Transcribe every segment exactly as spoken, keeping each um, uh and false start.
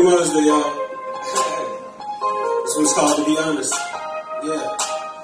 Happy Mother's Day, y'all. This one's called To Be Honest. Yeah.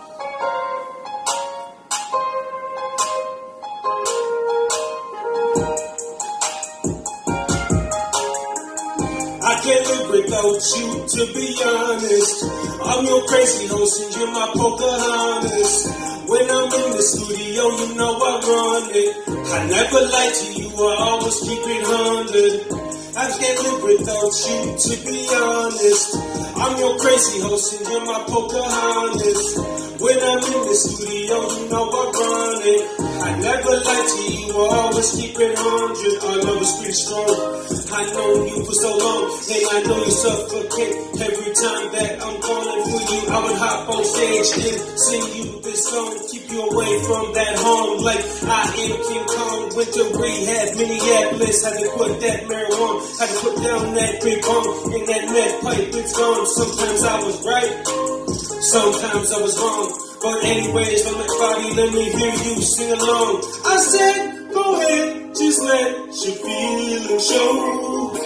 I can't live without you, to be honest. I'm your crazy host and you're my Pocahontas. When I'm in the studio, you know I run it. I never lie to you, I always keep it hundred. I can't live without you, to be honest. I'm your crazy host and you're my Pocahontas. When I'm in the studio, you know I run it. I never lie to you, I always keep it hundred. Our love is pretty strong. I know you for so long, and I know you suffocate. Every time that I'm calling for you, I would hop on stage and sing you this song. Keep you away from that home, like I am King Kong. Went to rehab, Minneapolis, had to put that marijuana, had to put down that big bomb, and that meth pipe, it's gone. Sometimes I was right, sometimes I was wrong. But anyways, let my body, let me hear you sing along. I said, go ahead, just let your feelings show.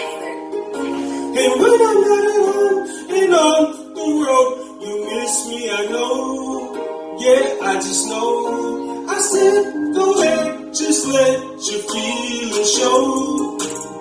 And when I'm not at home and on the road, you miss me, I know. Yeah, I just know. I said, go ahead, just let your feelings show.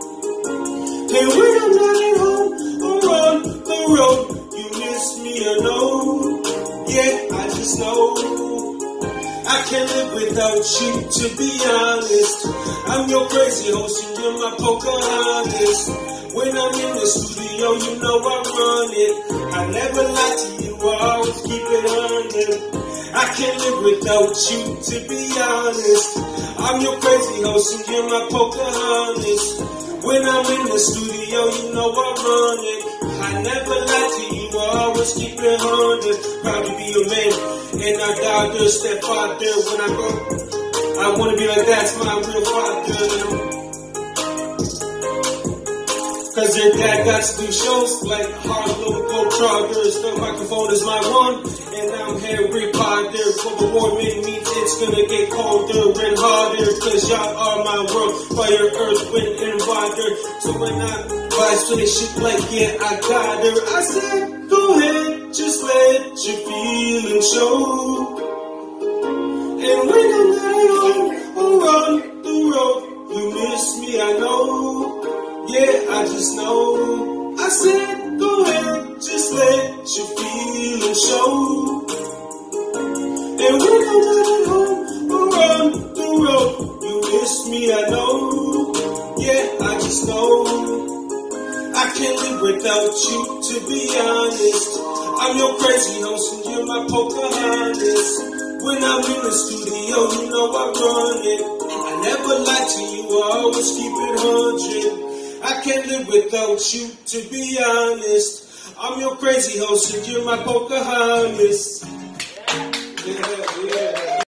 And when I'm not at home or on the road, you miss me, I know. Yeah, I just know. I can't live without you, to be honest. I'm your crazy host and you're my Pocahontas. When I'm in the studio, you know I run it. I never lie to you, I always keep it hundred. I can't live without you, to be honest. I'm your crazy host and you're my Pocahontas. When I'm in the studio, you know I run it. I never lie to you, I always keep it hundred. Proud to be your man, and I die to step out there when I go. I wanna be like that's my real father. Cause your dad got to do shows like Harlem Globetrotters. The microphone is my one, and I'm Harry Potter. For the war with me, it's gonna get colder and harder. Cause y'all are my world, fire, earth, wind, and water. So when I vibe to this shit like, yeah, I got her. I said, go ahead, just let your feelings show. And when I'm not home or on the road, you miss me, I know. Yeah, I just know. I said, go ahead, just let your feelings show. And when I'm not at home or on the road, you miss me, I know. Yeah, I just know. I can't live without you, to be honest. I'm your crazy host and you're my Pocahontas. When I'm in the studio, you know I run it. I never lie to you, I always keep it hundred. I can't live without you, to be honest. I'm your crazy host and you're my Pocahontas. Yeah, yeah.